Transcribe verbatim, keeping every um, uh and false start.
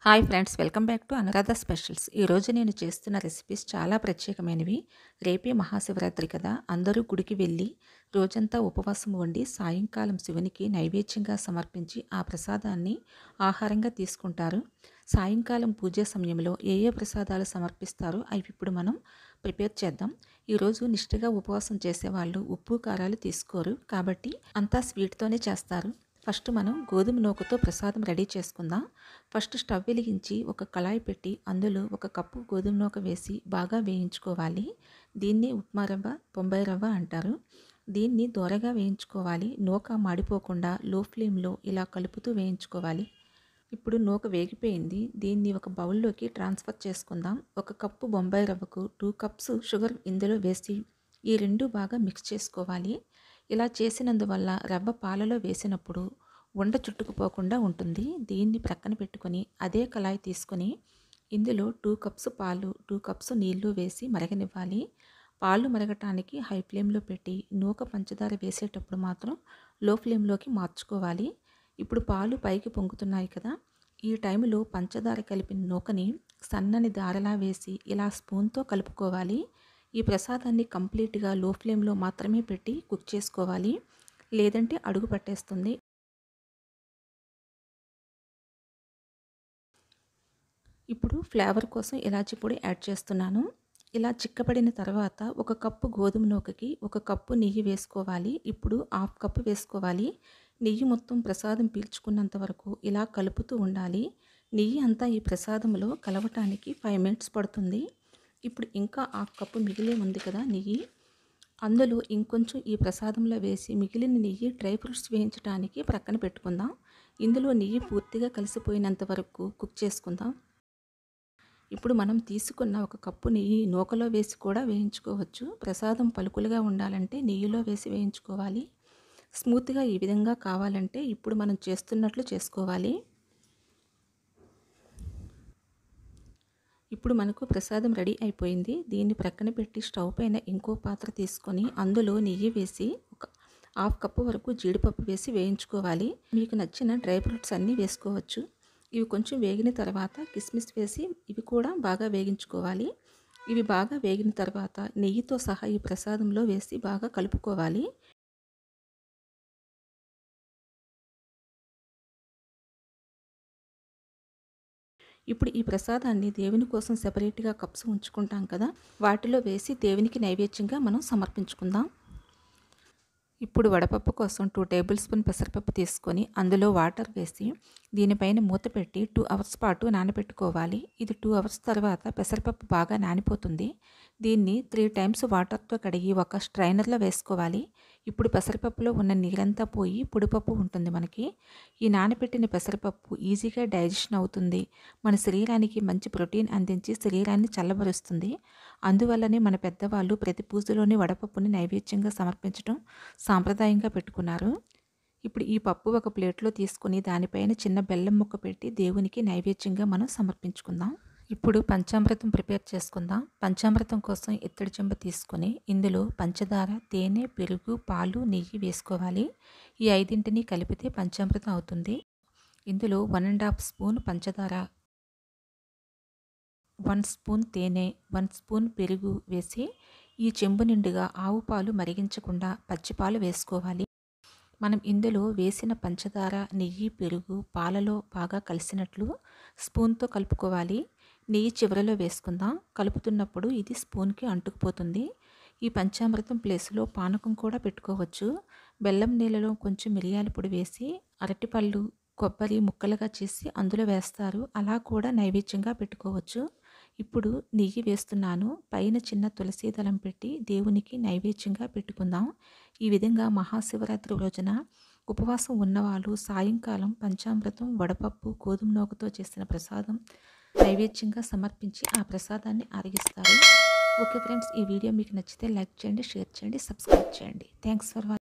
Hi friends, welcome back to Anuradha specials. ఈరోజు నేను చేస్తున్న రెసిపీస్ చాలా ప్రత్యేకమైనవి. రేపే మహాశివరాత్రి కదా, అందరూ గుడికి వెళ్ళి రోజంతా ఉపవాసం వండి సాయంకాలం శివునికి నైవేద్యంగా సమర్పించి ఆ ప్రసాదాన్ని ఆహారంగా తీసుకుంటారు. సాయంకాలం పూజ సమయంలో ఏ ఏ ప్రసాదాలు సమర్పిస్తారో అవి ఇప్పుడు మనం ప్రిపేర్ చేద్దాం. ఈరోజు నిష్ఠగా ఉపవాసం చేసేవాళ్ళు ఉప్పు కారాలు తీసుకోరు, కాబట్టి అంతా స్వీట్తోనే చేస్తారు. ఫస్ట్ మనం గోధుమ నూకతో ప్రసాదం రెడీ చేసుకుందాం. ఫస్ట్ స్టవ్ వెలిగించి ఒక కళాయి పెట్టి అందులో ఒక కప్పు గోధుమ నూక వేసి బాగా వేయించుకోవాలి. దీన్ని ఉప్మా రవ్వ, బొంబాయి రవ్వ అంటారు. దీన్ని దోరగా వేయించుకోవాలి. నూక మాడిపోకుండా లో ఫ్లేమ్లో ఇలా కలుపుతూ వేయించుకోవాలి. ఇప్పుడు నూక వేగిపోయింది. దీన్ని ఒక బౌల్లోకి ట్రాన్స్ఫర్ చేసుకుందాం. ఒక కప్పు బొంబాయి రవ్వకు టూ కప్స్ షుగర్ ఇందులో వేసి ఈ రెండు బాగా మిక్స్ చేసుకోవాలి. ఇలా చేసినందువల్ల రవ్వ పాలలో వేసినప్పుడు ఉండ చుట్టుకుపోకుండా ఉంటుంది. దీన్ని ప్రక్కన పెట్టుకొని అదే కళాయి తీసుకొని ఇందులో టూ కప్స్ పాలు, టూ కప్స్ నీళ్లు వేసి మరగనివ్వాలి. పాలు మరగటానికి హై ఫ్లేమ్లో పెట్టి నూక పంచదార వేసేటప్పుడు మాత్రం లో ఫ్లేమ్లోకి మార్చుకోవాలి. ఇప్పుడు పాలు పైకి పొంగుతున్నాయి కదా, ఈ టైంలో పంచదార కలిపిన నూకని సన్నని దారలా వేసి ఇలా స్పూన్తో కలుపుకోవాలి. ఈ ప్రసాదాన్ని కంప్లీట్గా లో ఫ్లేమ్లో మాత్రమే పెట్టి కుక్ చేసుకోవాలి, లేదంటే అడుగు పట్టేస్తుంది. ఇప్పుడు ఫ్లేవర్ కోసం ఇలాచి పొడి యాడ్ చేస్తున్నాను. ఇలా చిక్కబడిన తర్వాత ఒక కప్పు గోధుమ నూకకి ఒక కప్పు నెయ్యి వేసుకోవాలి. ఇప్పుడు హాఫ్ కప్పు వేసుకోవాలి. నెయ్యి మొత్తం ప్రసాదం పీల్చుకున్నంత వరకు ఇలా కలుపుతూ ఉండాలి. నెయ్యి అంతా ఈ ప్రసాదంలో కలవటానికి ఫైవ్ మినిట్స్ పడుతుంది. ఇప్పుడు ఇంకా హాఫ్ కప్పు మిగిలే ఉంది కదా నెయ్యి, అందులో ఇంకొంచెం ఈ ప్రసాదంలో వేసి మిగిలిన నెయ్యి డ్రై ఫ్రూట్స్ వేయించడానికి ప్రక్కన పెట్టుకుందాం. ఇందులో నెయ్యి పూర్తిగా కలిసిపోయినంత వరకు కుక్ చేసుకుందాం. ఇప్పుడు మనం తీసుకున్న ఒక కప్పు నెయ్యి నూకలో వేసి కూడా వేయించుకోవచ్చు. ప్రసాదం పలుకులుగా ఉండాలంటే నెయ్యిలో వేసి వేయించుకోవాలి. స్మూత్గా ఈ విధంగా కావాలంటే ఇప్పుడు మనం చేస్తున్నట్లు చేసుకోవాలి. ఇప్పుడు మనకు ప్రసాదం రెడీ అయిపోయింది. దీన్ని ప్రక్కన పెట్టి స్టవ్ పైన ఇంకో పాత్ర తీసుకొని అందులో నెయ్యి వేసి ఒక హాఫ్ కప్పు వరకు జీడిపప్పు వేసి వేయించుకోవాలి. మీకు నచ్చిన డ్రై ఫ్రూట్స్ అన్నీ వేసుకోవచ్చు. ఇవి కొంచెం వేగిన తర్వాత కిస్మిస్ వేసి ఇవి కూడా బాగా వేగించుకోవాలి. ఇవి బాగా వేగిన తర్వాత నెయ్యితో సహా ఈ ప్రసాదంలో వేసి బాగా కలుపుకోవాలి. ఇప్పుడు ఈ ప్రసాదాన్ని దేవుని కోసం సెపరేట్గా కప్స్ ఉంచుకుంటాం కదా, వాటిలో వేసి దేవునికి నైవేద్యంగా మనం సమర్పించుకుందాం. ఇప్పుడు వడపప్పు కోసం టూ టేబుల్ స్పూన్ పెసరపప్పు తీసుకొని అందులో వాటర్ వేసి దీనిపైన మూత పెట్టి టూ అవర్స్ పాటు నానబెట్టుకోవాలి. ఇది టూ అవర్స్ తర్వాత పెసరపప్పు బాగా నానిపోతుంది. దీన్ని త్రీ టైమ్స్ వాటర్తో కడిగి ఒక స్ట్రైనర్లో వేసుకోవాలి. ఇప్పుడు పెసరపప్పులో ఉన్న నీరంతా పోయి పొడిపప్పు ఉంటుంది మనకి. ఈ నానబెట్టిన పెసరపప్పు ఈజీగా డైజెషన్ అవుతుంది. మన శరీరానికి మంచి ప్రోటీన్ అందించి శరీరాన్ని చల్లబరుస్తుంది. అందువల్లనే మన పెద్దవాళ్ళు ప్రతి పూజలోని వడపప్పుని నైవేద్యంగా సమర్పించడం సాంప్రదాయంగా పెట్టుకున్నారు. ఇప్పుడు ఈ పప్పు ఒక ప్లేట్లో తీసుకుని దానిపైన చిన్న బెల్లం ముక్క పెట్టి దేవునికి నైవేద్యంగా మనం సమర్పించుకుందాం. ఇప్పుడు పంచామృతం ప్రిపేర్ చేసుకుందాం. పంచామృతం కోసం ఇత్తడి చెంబు తీసుకొని ఇందులో పంచదార, తేనె, పెరుగు, పాలు, నెయ్యి వేసుకోవాలి. ఈ ఐదింటిని కలిపితే పంచామృతం అవుతుంది. ఇందులో వన్ అండ్ హాఫ్ స్పూన్ పంచదార, వన్ స్పూన్ తేనె, వన్ స్పూన్ పెరుగు వేసి ఈ చెంబు నిండుగా ఆవు పాలు మరిగించకుండా పచ్చిపాలు వేసుకోవాలి. మనం ఇందులో వేసిన పంచదార, నెయ్యి, పెరుగు పాలలో బాగా కలిసినట్లు స్పూన్తో కలుపుకోవాలి. నెయ్యి చివరలో వేసుకుందాం. కలుపుతున్నప్పుడు ఇది స్పూన్కి అంటుకుపోతుంది. ఈ పంచామృతం ప్లేస్లో పానకం కూడా పెట్టుకోవచ్చు. బెల్లం నీళ్ళలో కొంచెం మిరియాల పొడి వేసి అరటిపళ్ళు, కొబ్బరి ముక్కలుగా చేసి అందులో వేస్తారు. అలా కూడా నైవేద్యంగా పెట్టుకోవచ్చు. ఇప్పుడు నెయ్యి వేస్తున్నాను. పైన చిన్న తులసి దళం పెట్టి దేవునికి నైవేద్యంగా పెట్టుకుందాం. ఈ విధంగా మహాశివరాత్రి రోజున ఉపవాసం ఉన్నవాళ్ళు సాయంకాలం పంచామృతం, వడపప్పు, గోధుమ నూకతో చేసిన ప్రసాదం నైవేద్యంగా సమర్పించి ఆ ప్రసాదాన్ని ఆరగిస్తారు. ఓకే ఫ్రెండ్స్, ఈ వీడియో మీకు నచ్చితే లైక్ చేయండి, షేర్ చేయండి, సబ్స్క్రైబ్ చేయండి. Thanks for watching.